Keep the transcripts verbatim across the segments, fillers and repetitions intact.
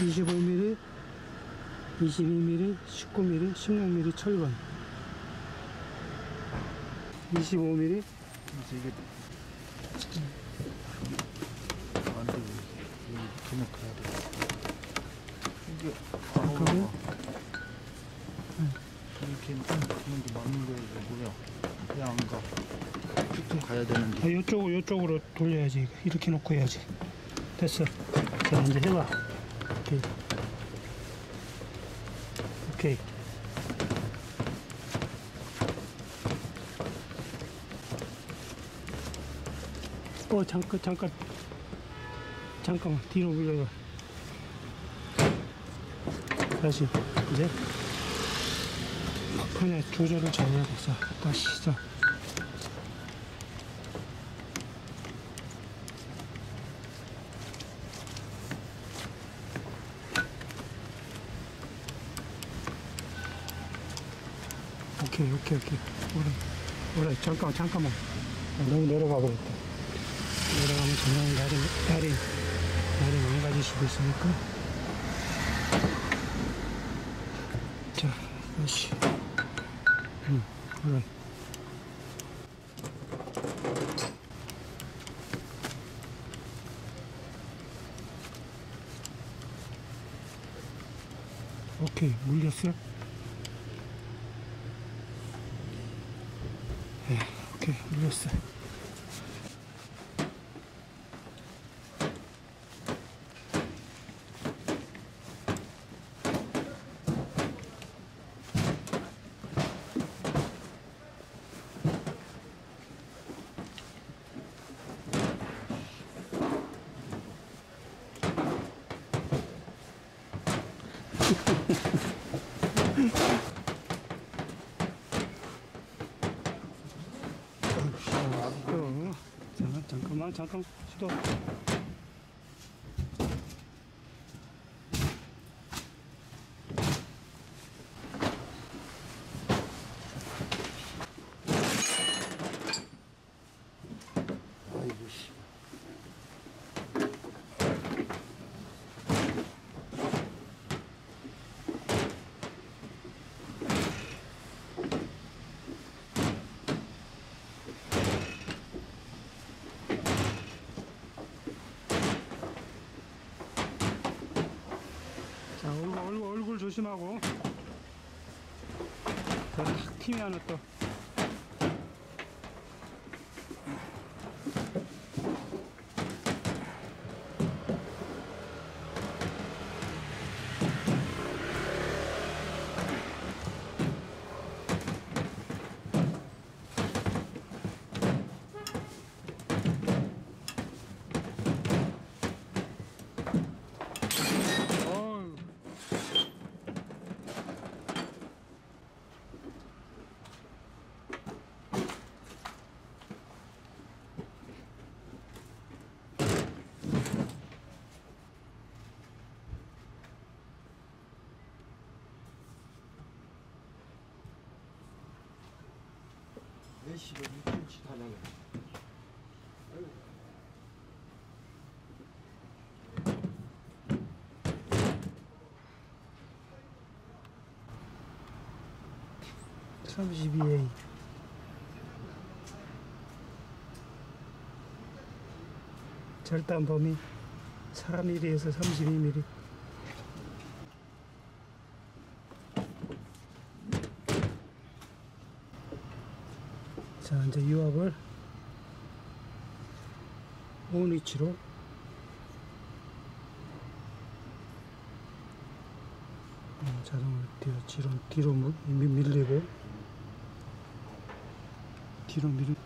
이십오 밀리미터, 이십이 밀리미터, 십구 밀리미터, 십육 밀리미터 철근. 이십오 밀리미터. 그래서 이게 안 돼. 이렇게 놓고 해야 돼. 이게 잠깐만. 이렇게 하는 게 맞는 거야. 이게 뭐야? 그냥 안 가. 쭉쭉 가야 되는데. 아, 요쪽으로, 요쪽으로 돌려야지. 이렇게 놓고 해야지. 됐어. 자, 이제 해봐. 오케이. 오케이. 어, 잠깐, 잠깐. 잠깐만. 뒤로 물려봐. 다시. 이제. 막판에 조절을 잘해야겠어. 다시 시작. 오케이, 오케이, 오케이. 오래, 오래, 잠깐, 잠깐만. 아, 너무 내려가 버렸다. 내려가면 전용 다리, 다리, 다리 망가질 수도 있으니까. 자, 다시. 응, 오래. 오케이, 물렸어? 네, 오케이, 물렸어. 자, 잠깐만, 잠깐, 시도. 아이고, 씨. 자, 얼굴, 얼굴, 얼굴 조심하고. 자, 탁 튀면 또. 내 씨발 이쁜 짓 하냐고. 삼십이 에이. 절단 범위 사 밀리미터에서 삼십이 밀리미터. 자, 이제 유압을 온 위치로 어, 자동으로 뒤로, 뒤로, 뒤로 밀, 밀리고 뒤로 밀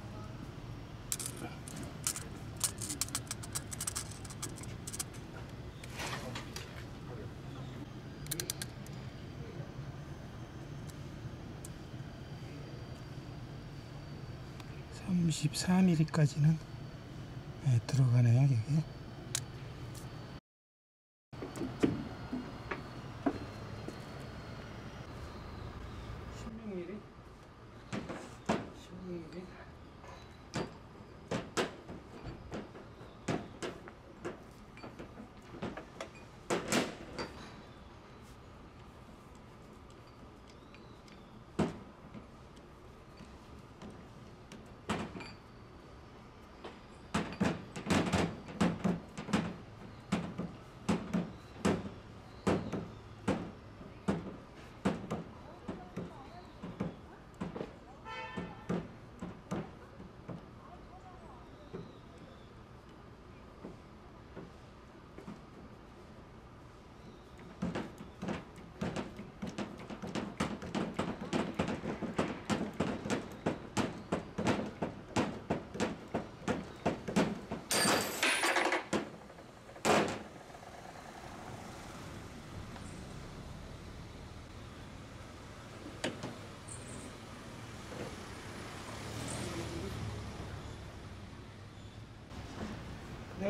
삼십사 밀리미터까지는 네, 들어가네요, 여기. 십육 밀리미터, 십육 밀리미터.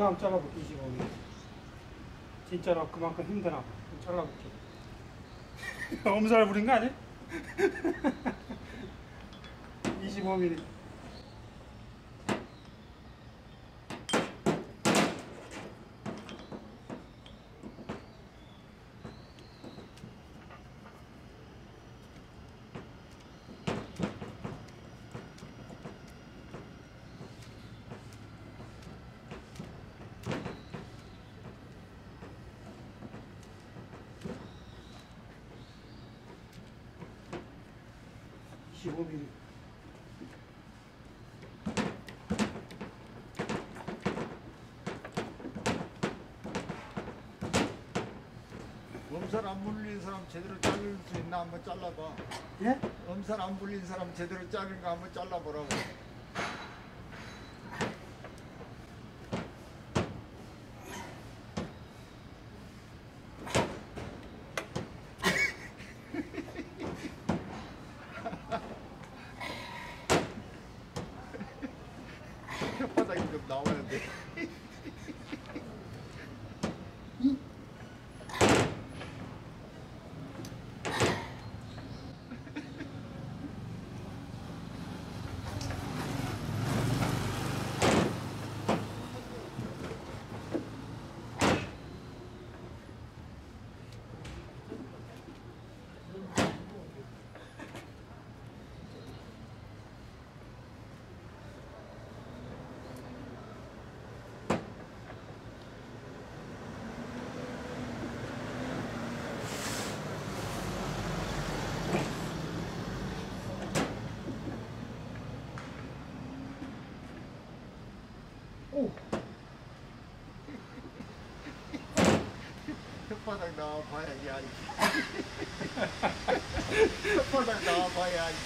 내가 한번 잘라볼게. 이십오 밀리미터. 진짜로 그만큼 힘드나 봐. 한번 잘라볼게. 엄살 부린 거 아니야? 이십오 밀리미터. 이십오 밀리미터. 엄살 안 물린 사람 제대로 자를 수 있나 한번 잘라봐. 예? 엄살 안 물린 사람 제대로 자른 거 한번 잘라보라고. 혓바닥이 좀 나와야 돼. 오! 혓바닥 나와봐야지 알지. 혓바닥 나와봐야 알지.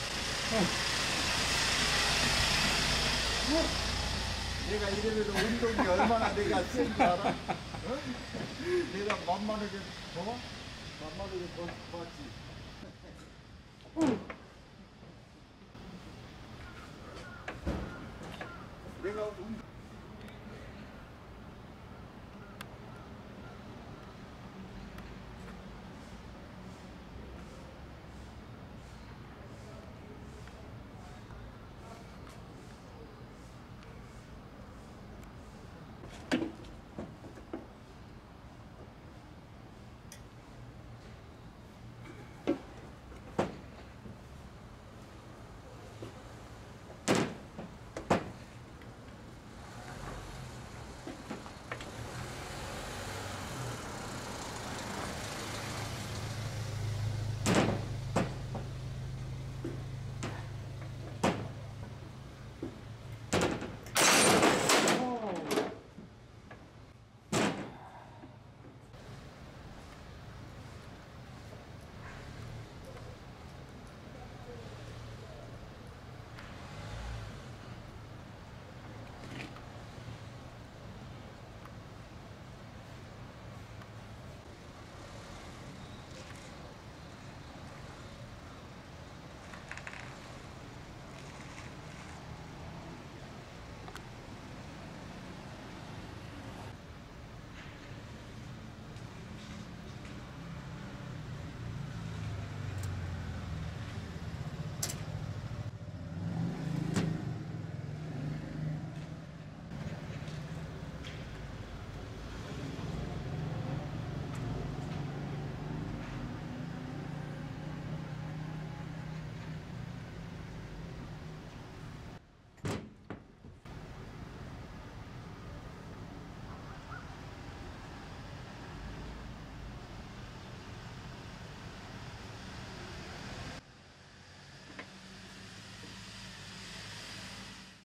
내가 이래봬도 운동이 얼마나 내가 센 줄 알아? 어? 내가 만만하게 더? 만만하게 더 봤지. 내가 운